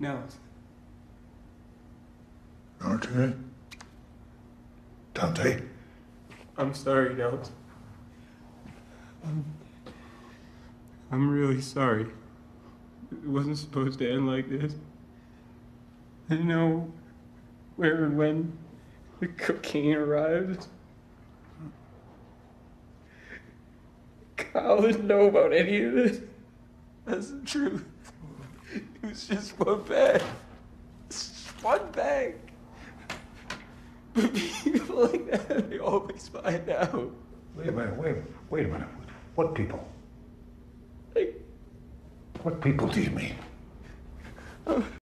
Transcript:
No. Dante? Dante? I'm sorry, Nels. I'm really sorry. It wasn't supposed to end like this. I didn't know where and when the cocaine arrived. Kyle didn't know about any of this. That's the truth. It was just one bag. One bag. But people like that, they always find out. Wait a minute. What people? Like, What people do you mean?